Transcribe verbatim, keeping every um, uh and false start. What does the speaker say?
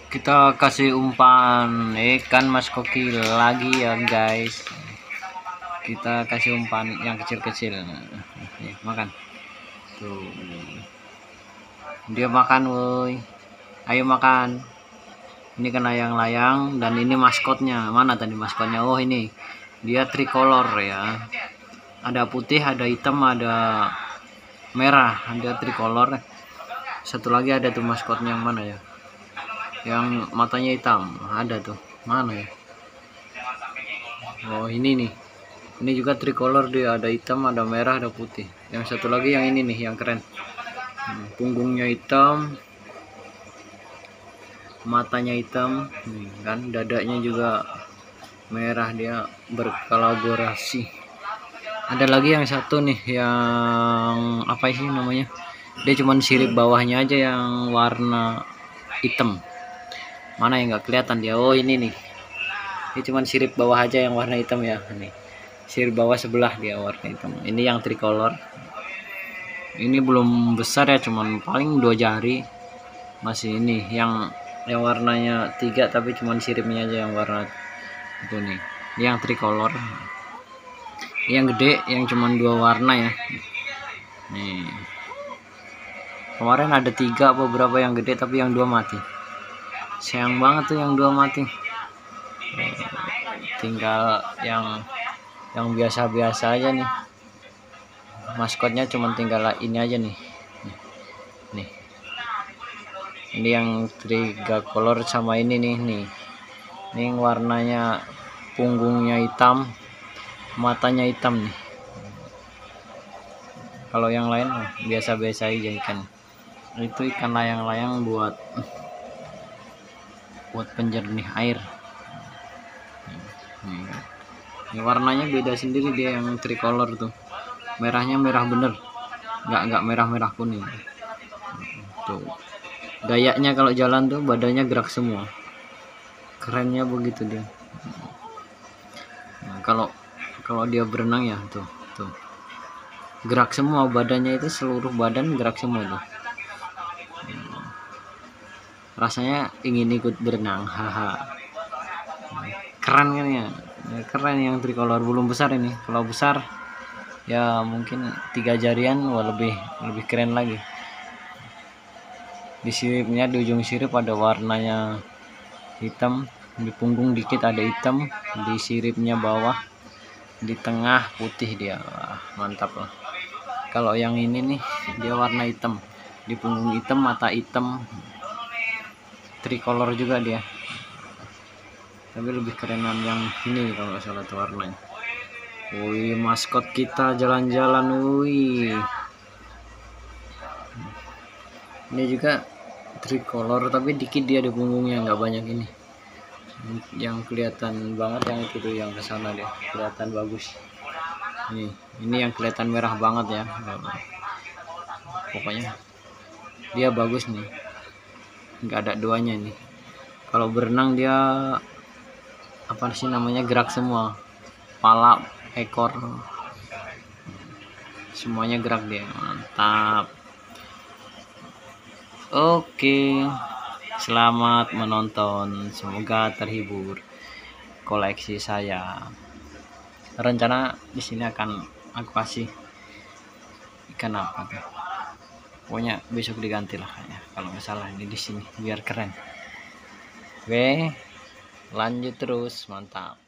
Kita kasih umpan ikan mas koki lagi ya guys. Kita kasih umpan yang kecil-kecil. Nih, makan. Tuh. Dia makan, woi. Ayo makan. Ini kan layang-layang dan ini maskotnya. Mana tadi maskotnya? Oh, ini. Dia tricolor ya. Ada putih, ada hitam, ada merah, ada tricolor. Satu lagi ada tuh maskotnya yang mana ya? Yang matanya hitam ada tuh, mana ya? Oh, ini nih, ini juga tricolor, dia ada hitam, ada merah, ada putih. Yang satu lagi yang ini nih, yang keren. Hmm, punggungnya hitam, matanya hitam, nih, kan dadanya juga merah, dia berkolaborasi. Ada lagi yang satu nih, yang apa sih namanya, dia cuman sirip bawahnya aja yang warna hitam. Mana yang nggak kelihatan dia? Oh, ini nih, ini cuman sirip bawah aja yang warna hitam ya. Nih, sirip bawah sebelah dia warna hitam. Ini yang tricolor. Ini belum besar ya, cuman paling dua jari. Masih ini yang yang warnanya tiga tapi cuman siripnya aja yang warna itu nih. Ini yang tricolor. Ini yang gede yang cuman dua warna ya. Nih, kemarin ada tiga apa berapa yang gede tapi yang dua mati. Sayang banget tuh yang dua mati. Tinggal yang yang biasa-biasa aja nih. Maskotnya cuma tinggal ini aja nih. Nih. Ini yang tricolor sama ini nih nih. Ini yang warnanya punggungnya hitam, matanya hitam nih. Kalau yang lain biasa-biasa aja ikan. Itu ikan layang-layang buat buat penjernih air. Ini warnanya beda sendiri, dia yang tricolor tuh. Merahnya merah bener, nggak nggak merah-merah kuning. Tuh. Gayanya kalau jalan tuh badannya gerak semua. Kerennya begitu dia. Nah, kalau kalau dia berenang ya tuh, tuh. Gerak semua badannya, itu seluruh badan gerak semua tuh. Rasanya ingin ikut berenang, haha. Keren kan ya? Keren yang tricolor, belum besar ini. Kalau besar ya mungkin tiga jarian, wah lebih lebih keren lagi. Di siripnya, di ujung sirip ada warnanya hitam, di punggung dikit ada hitam, di siripnya bawah, di tengah putih dia. Wah, mantap lah. Kalau yang ini nih dia warna hitam, di punggung hitam, mata hitam, tricolor juga dia, tapi lebih kerenan yang ini kalau nggak salah tuh warnanya. Wih, maskot kita jalan-jalan. Wih, ini juga tricolor tapi dikit dia di punggungnya, nggak banyak ini. Yang kelihatan banget yang itu tuh, yang kesana dia kelihatan bagus. Nih, ini yang kelihatan merah banget ya. Pokoknya dia bagus nih, nggak ada duanya nih. Kalau berenang dia apa sih namanya, gerak semua, kepala, ekor, semuanya gerak dia. Mantap. Oke, selamat menonton, semoga terhibur koleksi saya. Rencana di sini akan aku kasih ikan apa tuh, pokoknya besok diganti lah kayaknya kalau nggak salah ini di sini biar keren. Oke, lanjut terus, mantap.